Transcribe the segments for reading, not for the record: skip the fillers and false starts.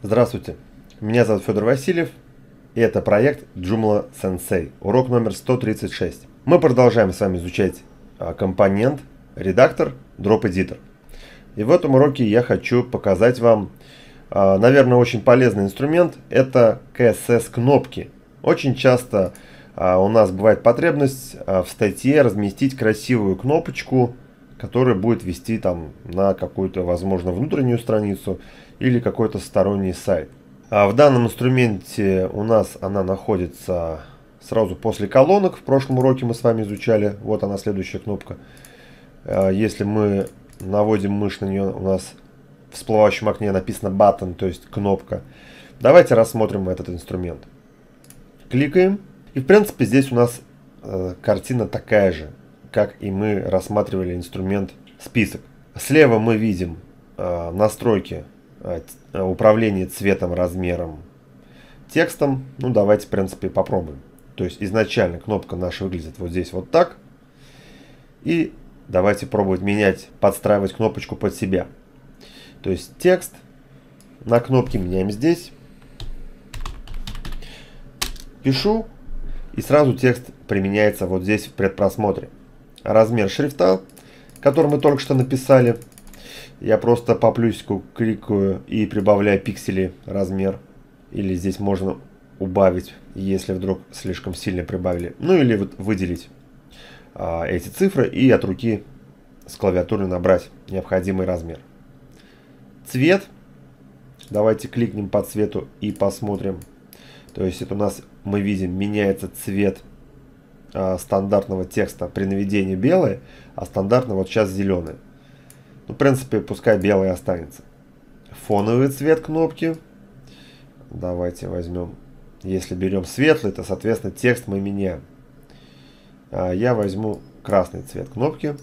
Здравствуйте, меня зовут Федор Васильев, и это проект Joomla Sensei, урок номер 136. Мы продолжаем с вами изучать компонент, редактор, Drop Editor. И в этом уроке я хочу показать вам, наверное, очень полезный инструмент. Это CSS-кнопки. Очень часто у нас бывает потребность в статье разместить красивую кнопочку, который будет вести там на какую-то, возможно, внутреннюю страницу или какой-то сторонний сайт. В данном инструменте у нас она находится сразу после колонок. В прошлом уроке мы с вами изучали. Вот она, следующая кнопка. Если мы наводим мышь на нее, у нас в всплывающем окне написано button, то есть кнопка. Давайте рассмотрим этот инструмент. Кликаем. И в принципе здесь у нас картина такая же, как и мы рассматривали инструмент список. Слева мы видим настройки управления цветом, размером, текстом. Ну, давайте, в принципе, попробуем. То есть изначально кнопка наша выглядит вот здесь вот так. И давайте пробовать менять, подстраивать кнопочку под себя. То есть текст на кнопке меняем здесь. Пишу, и сразу текст применяется вот здесь в предпросмотре. Размер шрифта, который мы только что написали. Я просто по плюсику кликаю и прибавляю пиксели размер. Или здесь можно убавить, если вдруг слишком сильно прибавили. Ну или вот выделить эти цифры и от руки с клавиатуры набрать необходимый размер. Цвет. Давайте кликнем по цвету и посмотрим. То есть это у нас, мы видим, меняется цвет стандартного текста при наведении белый, а стандартно вот сейчас зеленый. Ну, в принципе, пускай белый останется. Фоновый цвет кнопки. Давайте возьмем. Если берем светлый, то, соответственно, текст мы меняем. Я возьму красный цвет кнопки.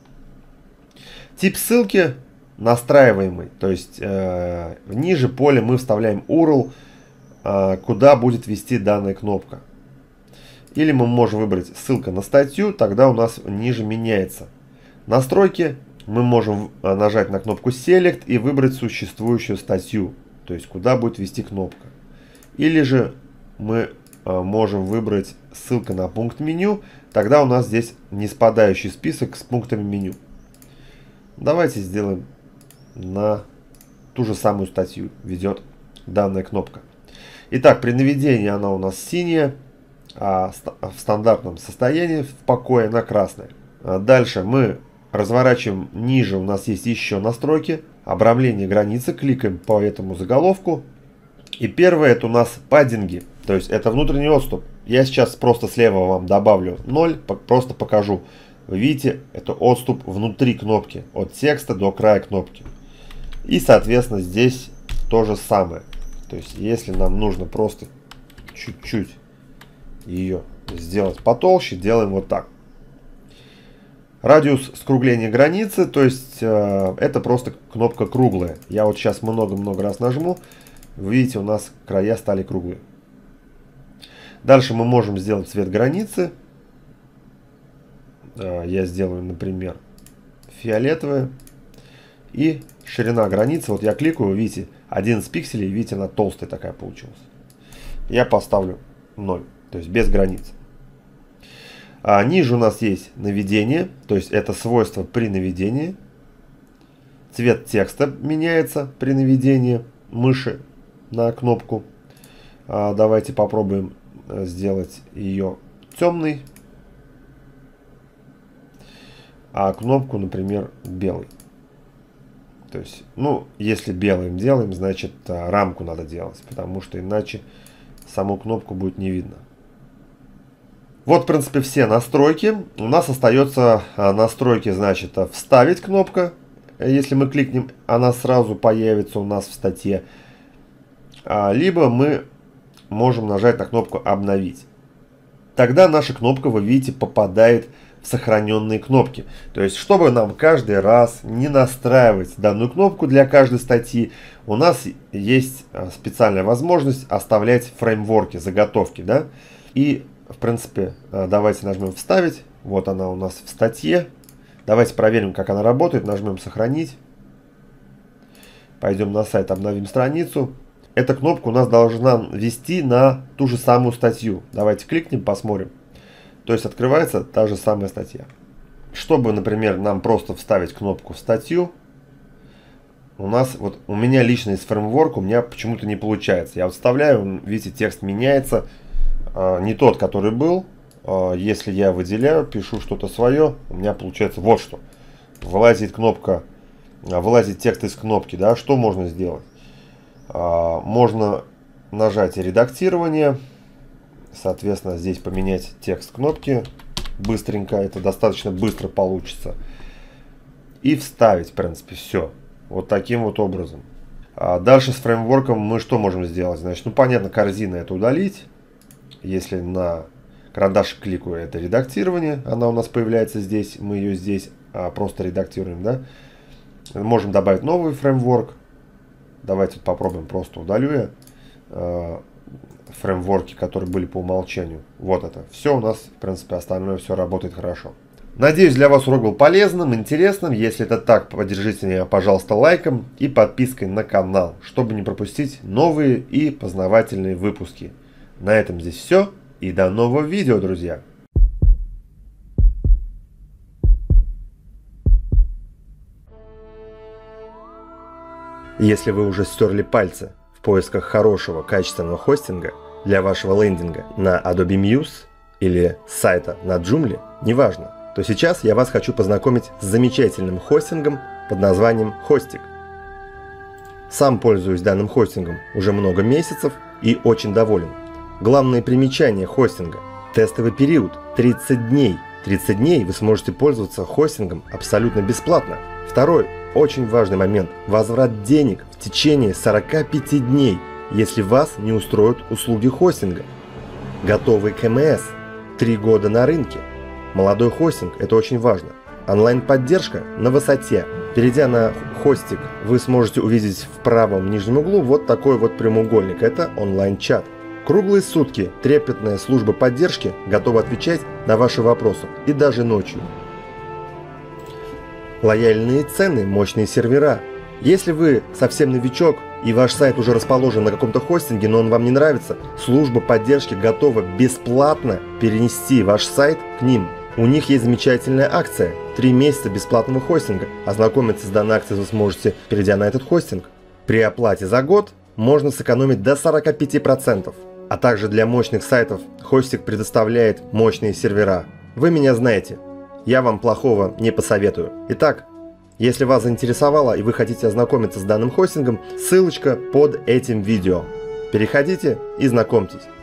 Тип ссылки настраиваемый. То есть ниже поля мы вставляем URL, куда будет вести данная кнопка. Или мы можем выбрать ссылка на статью, тогда у нас ниже меняется. Настройки. Мы можем нажать на кнопку Select и выбрать существующую статью, то есть куда будет вести кнопка. Или же мы можем выбрать ссылка на пункт меню, тогда у нас здесь не спадающий список с пунктами меню. Давайте сделаем на ту же самую статью ведет данная кнопка. Итак, при наведении она у нас синяя, а в стандартном состоянии в покое она красная. Дальше мы разворачиваем ниже, у нас есть еще настройки, обрамление границы, кликаем по этому заголовку. И первое это у нас паддинги, то есть это внутренний отступ. Я сейчас просто слева вам добавлю 0, просто покажу. Вы видите, это отступ внутри кнопки, от текста до края кнопки. И соответственно здесь то же самое. То есть если нам нужно просто чуть-чуть ее сделать потолще, делаем вот так. Радиус скругления границы, то есть это просто кнопка круглая. Я вот сейчас много-много раз нажму. Вы видите, у нас края стали круглые. Дальше мы можем сделать цвет границы. Я сделаю, например, фиолетовое. И ширина границы, вот я кликаю, вы видите, 11 пикселей, видите, она толстая такая получилась. Я поставлю 0, то есть без границ. Ниже у нас есть наведение, то есть это свойство при наведении. Цвет текста меняется при наведении мыши на кнопку. Давайте попробуем сделать ее темный, а кнопку, например, белый. То есть, ну, если белым делаем, значит рамку надо делать, потому что иначе саму кнопку будет не видно. Вот, в принципе, все настройки. У нас остается настройки, значит, вставить кнопка. Если мы кликнем, она сразу появится у нас в статье. Либо мы можем нажать на кнопку обновить. Тогда наша кнопка, вы видите, попадает в сохраненные кнопки. То есть, чтобы нам каждый раз не настраивать данную кнопку для каждой статьи, у нас есть специальная возможность оставлять фреймворки, заготовки, да, и в принципе, давайте нажмем «Вставить». Вот она у нас в статье. Давайте проверим, как она работает. Нажмем «Сохранить». Пойдем на сайт, обновим страницу. эта кнопка у нас должна вести на ту же самую статью. Давайте кликнем, посмотрим. То есть открывается та же самая статья. Чтобы, например, нам просто вставить кнопку в статью, у меня лично из фреймворка у меня почему-то не получается. Я вот вставляю, видите, текст меняется, не тот, который был. Если я выделяю, пишу что-то свое, у меня получается вот что. Вылазит текст из кнопки, да, что можно сделать? Можно нажать редактирование, соответственно, здесь поменять текст кнопки быстренько, это достаточно быстро получится. И вставить, в принципе, все. Вот таким вот образом. Дальше с фреймворком мы что можем сделать? Значит, ну понятно, корзина это удалить. Если на карандашик кликаю, это редактирование. Она у нас появляется здесь, мы ее здесь просто редактируем, да? Можем добавить новый фреймворк. Давайте попробуем, просто удалю я фреймворки, которые были по умолчанию. Вот это. Все у нас, в принципе, остальное все работает хорошо. Надеюсь, для вас урок был полезным, интересным. Если это так, поддержите меня, пожалуйста, лайком и подпиской на канал, чтобы не пропустить новые и познавательные выпуски. На этом здесь все. И до нового видео, друзья! Если вы уже стерли пальцы в поисках хорошего, качественного хостинга для вашего лендинга на Adobe Muse или сайта на Joomla, неважно, то сейчас я вас хочу познакомить с замечательным хостингом под названием Hostik. Сам пользуюсь данным хостингом уже много месяцев и очень доволен. Главное примечание хостинга – тестовый период 30 дней. 30 дней вы сможете пользоваться хостингом абсолютно бесплатно. Второй очень важный момент – возврат денег в течение 45 дней, если вас не устроят услуги хостинга. Готовый КМС – 3 года на рынке. Молодой хостинг – это очень важно. Онлайн-поддержка на высоте. Перейдя на Hostik, вы сможете увидеть в правом нижнем углу вот такой вот прямоугольник – это онлайн-чат. Круглые сутки трепетная служба поддержки готова отвечать на ваши вопросы и даже ночью. Лояльные цены, мощные сервера. Если вы совсем новичок и ваш сайт уже расположен на каком-то хостинге, но он вам не нравится, служба поддержки готова бесплатно перенести ваш сайт к ним. У них есть замечательная акция – 3 месяца бесплатного хостинга. Ознакомиться с данной акцией вы сможете, перейдя на этот хостинг. При оплате за год можно сэкономить до 45%. А также для мощных сайтов Hostik предоставляет мощные сервера. Вы меня знаете, я вам плохого не посоветую. Итак, если вас заинтересовало и вы хотите ознакомиться с данным хостингом, ссылочка под этим видео. Переходите и знакомьтесь.